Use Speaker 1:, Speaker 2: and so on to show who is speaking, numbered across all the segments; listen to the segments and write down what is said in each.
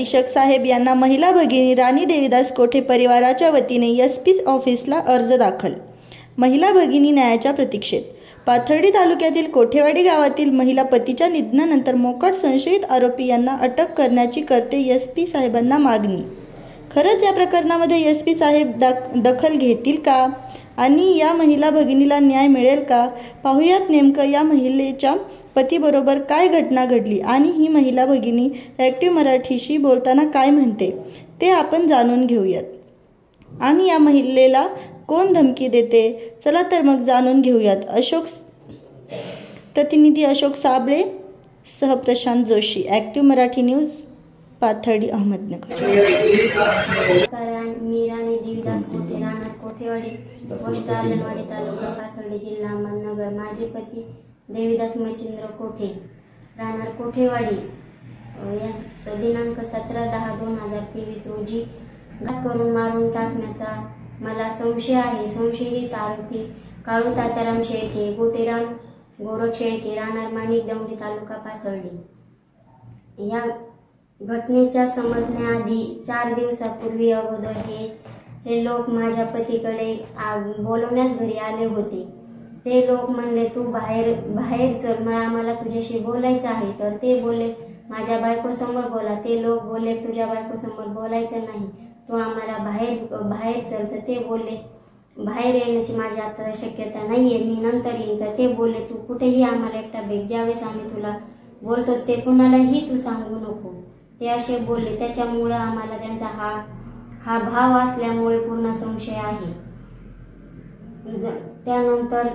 Speaker 1: अधीक्षक साहेब यांना महिला भगिनी राणी देवीदास कोठे परिवाराच्या वतीने SP ऑफिसला अर्ज दाखल। महिला भगिनी न्यायाच्या प्रतीक्षेत। पाथर्डी तालुक्यातील कोठेवाडी गावातील महिला पतीच्या निधनानंतर मोकाट संशयित आरोपी यांना अटक करण्याची करते SP साहेबांना मागणी। खरंच या प्रकरणामध्ये SP साहेब दखल घेतील का आणि या महिला भगिनीला न्याय मिळेल का? पाहुयात नेमकं या महिलेच्या पतीबरोबर काय घटना घडली आणि ही महिला भगिनी ॲक्टिव्ह मराठीशी बोलताना काय म्हणते ते आपण जाणून घेऊयात। आणि या महिलेला कोण धमकी देते? चला तर मग जाणून घेऊयात। प्रतिनिधी अशोक साबळे सह प्रशांत जोशी, ॲक्टिव्ह मराठी न्यूज, पाथर्डी, अहमदनगर।
Speaker 2: मी राणी देवीदास कोठे, राहणार कोठेवाडी, पोस्ट आलनवाडी, तालुका पाथर्डी, जिल्हा अहमदनगर। माझे पती देवीदास मच्छिंद्र कोठे, राहणार कोठेवाडी, दिनांक 17/10/2023 रोजी घात करून मारून टाकण्याचा मला संशय आहे। संशयित आरोपी काळू तात्याराम शेळके, गोटेराम गोरख शेळके, राहणार माणिक दौंडी, तालुका पाथर्डी। या घटनेच्या समजण्याआधी 4 दिवसापूर्वी अगोदर हे लोक माझ्या पतीकडे बोलवण्यास घरी आले होते। ते लोक म्हणले तू बाहेर चल, आम्हाला तुझ्याशी बोलायचं आहे। तर ते बोलले माझ्या बायकोसमोर बोला। ते लोक बोलले तुझ्या बायकोसमोर बोलायचं नाही, तू आम्हाला बाहेर चल। तर ते बोलले बाहेर येण्याची माझी आता शक्यता नाहीये, मी नंतर येईन। तर ते बोलले तू कुठेही आम्हाला एकटा भेट, ज्यावेळेस आम्ही तुला बोलतो ते कुणालाही तू सांगू नको, ते असे बोलले। त्याच्यामुळे आम्हाला त्यांचा हा भाव असल्यामुळे पूर्ण संशय आहे। त्यानंतर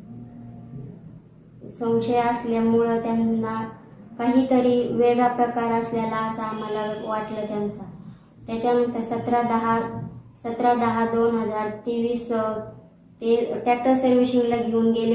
Speaker 2: संशय असल्यामुळे त्यांना काहीतरी वेगळा प्रकार असलेला असं आम्हाला वाटलं त्यांचा। त्याच्यानंतर 17/10/2023 ते ट्रॅक्टर सर्व्हिसिंगला घेऊन गेले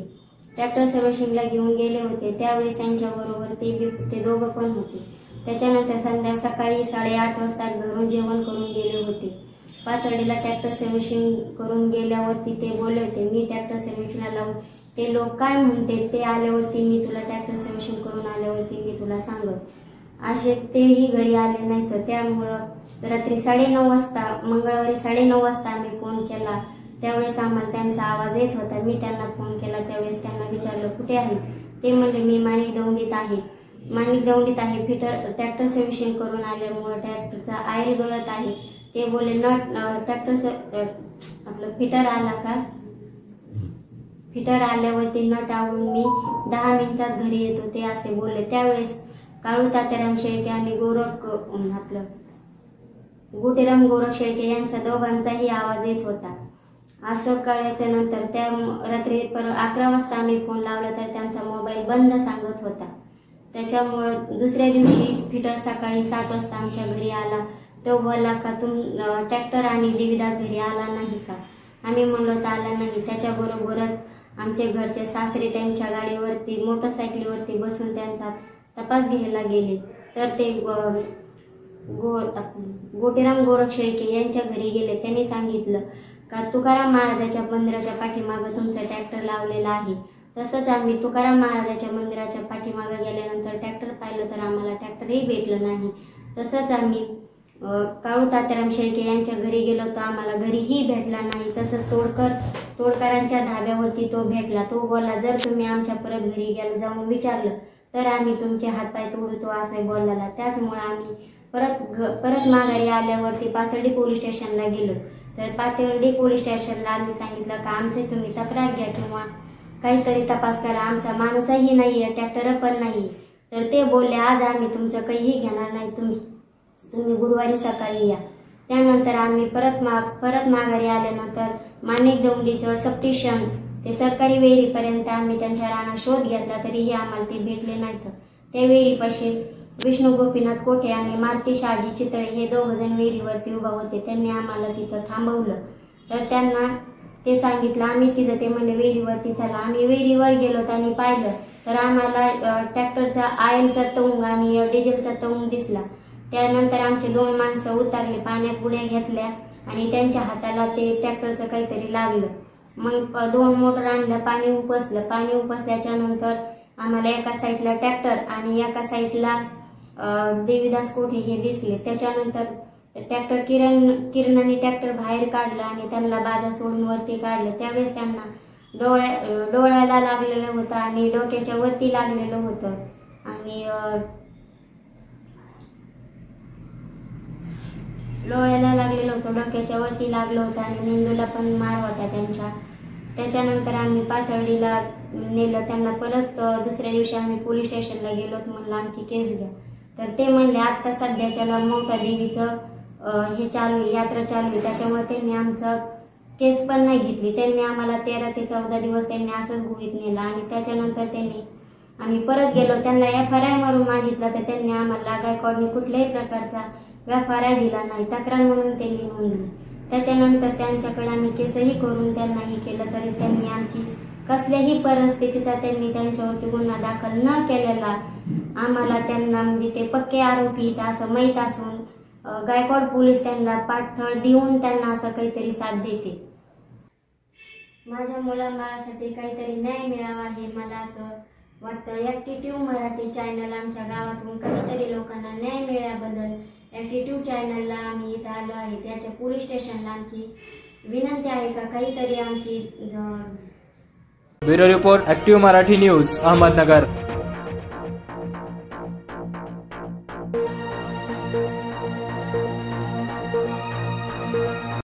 Speaker 2: होते। त्यावेळेस त्यांच्याबरोबर ते दोघं पण होते। त्याच्यानंतर सकाळी 8:30 वाजता घरून जेवण करून गेले होते। पाथर्डीला ट्रॅक्टर सर्व्हिसिंग करून गेल्यावरती ते बोलले होते मी ट्रॅक्टर सर्व्हिसिंगला लावून, ते लोक काय म्हणते ते आल्यावरती मी तुला ट्रॅक्टर सर्व्हिसिंग करून आल्यावरती मी तुला सांगत। असे तेही घरी आले नाही। तर त्यामुळं रात्री 9:30 वाजता, मंगळवारी 9:30 वाजता आम्ही फोन केला। त्यावेळेस आम्हाला त्यांचा आवाज येत होता। मी त्यांना फोन केला, त्यावेळेस त्यांना विचारलं कुठे आहेत? ते म्हणले मी माणिक दौंडीत आहे। फिटर ट्रॅक्टर सर्व्हिसिंग करून आल्यामुळे ट्रॅक्टरचा ऑइल गळत आहे। ते बोलले आपलं फिटर आला का? फिटर आल्यावरती नट आवडून मी 10 मिनिटात घरी येतो, ते असे बोलले। त्यावेळेस काळू तात्याराम शेळके आणि गोटेराम गोरख शेळके यांचा दोघांचाही आवाज येत होता। असं कळल्याच्या नंतर त्या रात्री 11 वाजता आम्ही फोन लावला तर त्यांचा मोबाईल बंद सांगत होता। त्याच्यामुळे दुसऱ्या दिवशी फिटर सकाळी 7 वाजता आमच्या घरी आला। तो बोलला का ट्रॅक्टर आणि देवीदास घरी आला नाही का? आम्ही म्हणलो तर आला नाही। त्याच्याबरोबरच आमचे घरचे सासरे त्यांच्या गाडीवरती मोटरसायकलीवरती बसून त्यांचा तपास घ्यायला गेले। तर ते गोटेराम गोरख शेळके यांच्या घरी गेले। त्यांनी सांगितलं का तुकाराम महाराजाच्या मंदिराच्या पाठीमागे तुमचा ट्रॅक्टर लावलेला आहे। तसंच आम्ही तुकाराम महाराजाच्या मंदिराच्या पाठीमागे गेल्यानंतर ट्रॅक्टर पाहिलं तर आम्हाला ट्रॅक्टरही भेटलं नाही। तसंच आम्ही काळू तात्याराम शेळके यांच्या घरी गेलो तर आम्हाला घरीही भेटला नाही। तसंच तोडकरांच्या धाब्यावरती तो भेटला। तो बोलला जर तुम्ही आमच्या परत घरी जाऊन विचारलं तर आम्ही तुमचे हातपाय तोडतो असं बोलला। त्याचमुळे आम्ही परत माघारी आल्यावरती पाथर्डी पोलीस स्टेशनला गेलो। तर पाथर्डी पोलीस स्टेशनला आम्ही सांगितलं का आमचे तुम्ही तक्रार घ्या किंवा काहीतरी तपास करा, आमचा माणूसही नाहीये, ट्रॅक्टर पण नाही। तर ते बोलले आज आम्ही तुमचं काहीही घेणार नाही, तुम्ही गुरुवारी सकाळी या। त्यानंतर आम्ही परत माघारी आल्यानंतर माणिक दौंडीचं सप्टिशन ते सरकारी विहिरीपर्यंत आम्ही त्यांच्या रानात शोध घेतला तरीही आम्हाला ते भेटले नाहीत। त्या विहिरीपाशी विष्णू गोपीनाथ कोठे आणि मारुती शहाजी चितळे हे 2 जण विहिरीवरती उभा होते। त्यांनी आम्हाला तिथं थांबवलं। तर त्यांना ते सांगितलं आम्ही तिथं, ते म्हणले विहिरीवरती चला। आम्ही विहिरीवर गेलो आणि पाहिलं तर आम्हाला ट्रॅक्टरचा ऑइलचा तोंग आणि डिझेलचा तोंग दिसला। त्यानंतर आमचे 2 माणसं उतरले, पाण्यात बुड्या घेतल्या आणि त्यांच्या हाताला ते ट्रॅक्टरचं काहीतरी लागलं। मग 2 मोटर आणलं, पाणी उपसलं। पाणी उपसल्याच्या नंतर आम्हाला एका साईडला ट्रॅक्टर आणि एका साईडला देवीदास कोठे हे दिसले. त्याच्यानंतर ट्रॅक्टर किरणाने ट्रॅक्टर बाहेर काढलं आणि त्यांना बाजा सोडून वरती काढलं. त्यावेळेस त्यांना डोळ्याला लागलेलं होतं आणि डोक्याच्या वरती लागलेलं होतं आणि डोळ्याला लागलेलं होतं, डोक्याच्या वरती लागलं होतं आणि मेंदूला पण मार होता त्यांच्या. त्याच्यानंतर आम्ही पाथर्डीला नेलं त्यांना. परत दुसऱ्या दिवशी आम्ही पोलीस स्टेशनला गेलो. म्हणलं आमची केस घ्या. तर ते म्हणले आत्ता सध्याच्याला ममता देवीचं हे चालू आहे, यात्रा चालू आहे, त्याच्यामुळे त्यांनी आमचं केस पण नाही घेतली. त्यांनी आम्हाला 13 ते 14 दिवस त्यांनी असंच गुहीत नेलं आणि त्याच्यानंतर आम्ही परत गेलो. त्यांना FIR मारून मागितला तर त्यांनी आम्हाला गायकवाडने कुठल्याही प्रकारचा FIR दिला नाही, तक्रार म्हणून त्यांनी नोंदली. त्याच्यानंतर त्यांच्याकडे आम्ही केसही करून त्यांनाही केलं तरी त्यांनी आमची कसल्याही परिस्थितीचा त्यांनी त्यांच्यावरती गुन्हा दाखल न केलेला आम्हाला त्यांना म्हणजे ते पक्के आरोपी असं माहीत असून गायकवाड पोलीस त्यांना पाठबळ देऊन त्यांना असं काहीतरी साथ देते. माझ्या मुलाबाळासाठी काहीतरी न्याय मिळावा हे मला असं वाटतं. ॲक्टिट्यूड मराठी चॅनल आमच्या गावातून काहीतरी लोकांना न्याय मिळाल्याबद्दल ॲक्टिट्यूड चॅनलला आम्ही इथं आलो आहे. त्याच्या पोलीस स्टेशनला आमची विनंती आहे का काहीतरी आमची.
Speaker 3: Bureau report active Marathi news, Ahmednagar.